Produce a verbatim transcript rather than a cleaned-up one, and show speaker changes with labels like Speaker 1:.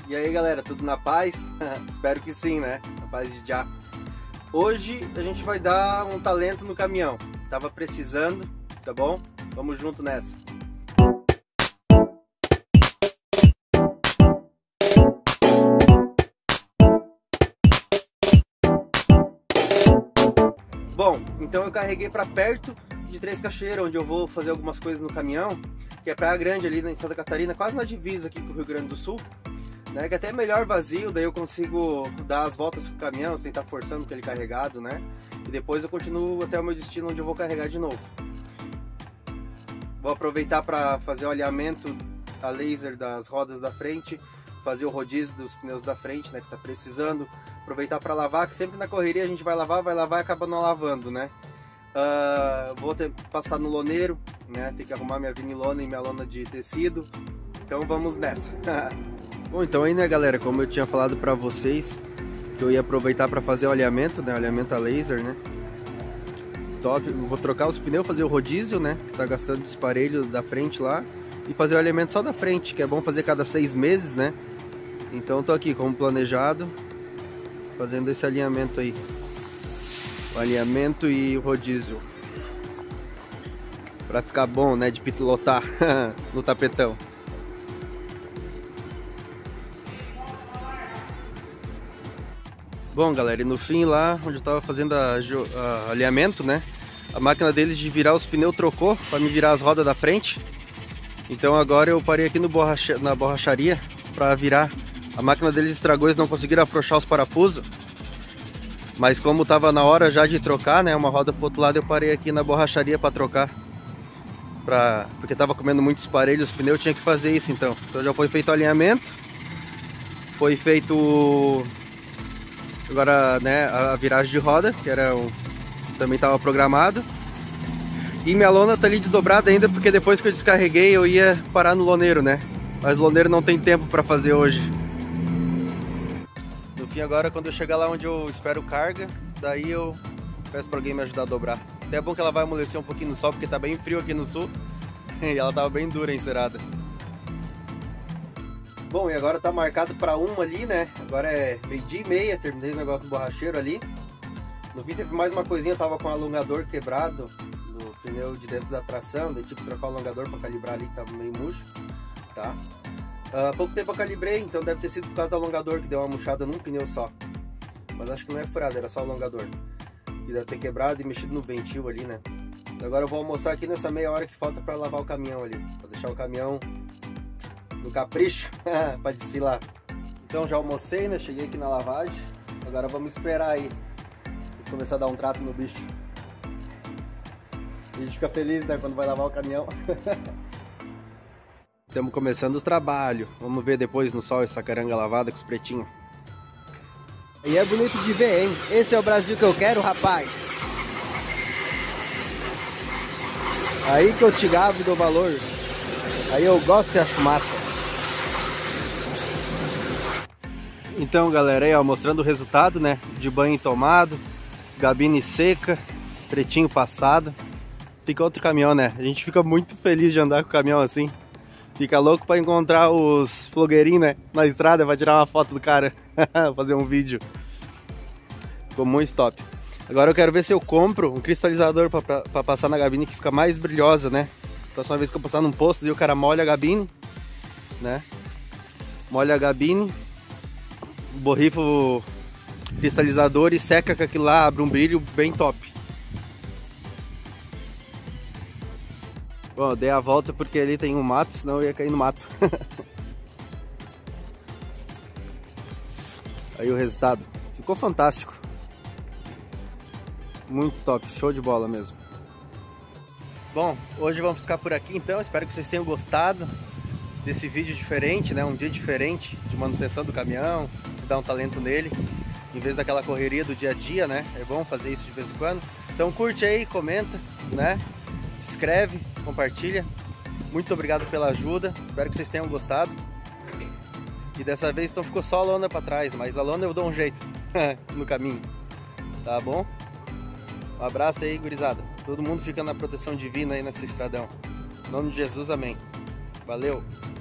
Speaker 1: E aí galera, tudo na paz? Espero que sim, né? Na paz de já. Hoje a gente vai dar um talento no caminhão. Tava precisando, tá bom? Vamos junto nessa. Bom, então eu carreguei para perto de Três Cachoeiras, onde eu vou fazer algumas coisas no caminhão, que é Praia Grande ali em Santa Catarina, quase na divisa aqui com o Rio Grande do Sul, né? Que até é melhor vazio, daí eu consigo dar as voltas com o caminhão sem estar forçando com ele carregado, né? E depois eu continuo até o meu destino, onde eu vou carregar de novo. Vou aproveitar para fazer o alinhamento a laser das rodas da frente, fazer o rodízio dos pneus da frente, né, que tá precisando. Aproveitar para lavar, que sempre na correria a gente vai lavar, vai lavar e acaba não lavando, né? Uh, vou ter, passar no loneiro, né? Tem que arrumar minha vinilona e minha lona de tecido. Então vamos nessa. Bom, então aí, né, galera, como eu tinha falado para vocês, que eu ia aproveitar para fazer o alinhamento, né? O alinhamento a laser, né? Top. Vou trocar os pneus, fazer o rodízio, né? Que tá gastando disparelho da frente lá. E fazer o alinhamento só da frente, que é bom fazer cada seis meses, né? Então tô aqui como planejado, fazendo esse alinhamento aí. O alinhamento e o rodízio. Pra ficar bom, né? De pilotar no tapetão. Bom, galera, e no fim lá, onde eu tava fazendo a, a alinhamento, né? A máquina deles de virar os pneus trocou para me virar as rodas da frente. Então agora eu parei aqui no borracha, na borracharia para virar. A máquina deles estragou, eles não conseguiram afrouxar os parafusos. Mas como tava na hora já de trocar, né, uma roda pro outro lado, eu parei aqui na borracharia para trocar. Pra, porque tava comendo muito esparelho, os pneus, tinha que fazer isso então. Então já foi feito o alinhamento. Foi feito agora, né, a viragem de roda, que era um, também estava programado. E minha lona tá ali desdobrada ainda, porque depois que eu descarreguei eu ia parar no loneiro, né? Mas o loneiro não tem tempo para fazer hoje. No fim agora, quando eu chegar lá onde eu espero carga, daí eu peço para alguém me ajudar a dobrar. Até é bom que ela vai amolecer um pouquinho no sol, porque tá bem frio aqui no sul. E ela tava bem dura, encerada. Bom, e agora tá marcado para uma ali, né? Agora é meio-dia e meia, terminei o negócio do borracheiro ali. No fim teve mais uma coisinha, eu tava com o alongador quebrado no pneu de dentro da tração, daí tive que trocar o alongador para calibrar ali, que tava meio murcho, tá? Há uh, pouco tempo eu calibrei, então deve ter sido por causa do alongador que deu uma murchada num pneu só. Mas acho que não é furado, era só o alongador. Que deve ter quebrado e mexido no ventil ali, né? Agora eu vou almoçar aqui nessa meia hora que falta para lavar o caminhão ali, para deixar o caminhão no capricho para desfilar. Então já almocei, né? Cheguei aqui na lavagem. Agora vamos esperar aí eles começar a dar um trato no bicho. A gente fica feliz, né, quando vai lavar o caminhão. Estamos começando os trabalhos. Vamos ver depois no sol essa caranga lavada com os pretinhos. E é bonito de ver, hein? Esse é o Brasil que eu quero, rapaz. Aí que eu te gabo e dou valor. Aí eu gosto e acho massa. Então, galera, aí ó, mostrando o resultado, né? De banho tomado, gabine seca, pretinho passado. Fica outro caminhão, né? A gente fica muito feliz de andar com o caminhão assim. Fica louco para encontrar os flogueirinhos, né? Na estrada, vai tirar uma foto do cara, fazer um vídeo. Ficou muito top. Agora eu quero ver se eu compro um cristalizador para passar na gabine que fica mais brilhosa, né? Próxima vez que eu passar num posto, daí o cara molha a gabine, né? Molha a gabine, borrifa o cristalizador e seca com aquilo lá, abre um brilho bem top. Bom, eu dei a volta porque ali tem um mato, senão eu ia cair no mato. Aí o resultado. Ficou fantástico. Muito top, show de bola mesmo. Bom, hoje vamos ficar por aqui então. Espero que vocês tenham gostado desse vídeo diferente, né? Um dia diferente de manutenção do caminhão, dar um talento nele, em vez daquela correria do dia a dia, né? É bom fazer isso de vez em quando. Então curte aí, comenta, né? Se inscreve, compartilha. Muito obrigado pela ajuda. Espero que vocês tenham gostado. E dessa vez então ficou só a lona para trás, mas a lona eu dou um jeito no caminho. Tá bom? Um abraço aí, gurizada. Todo mundo fica na proteção divina aí nesse estradão. Em nome de Jesus, amém. Valeu!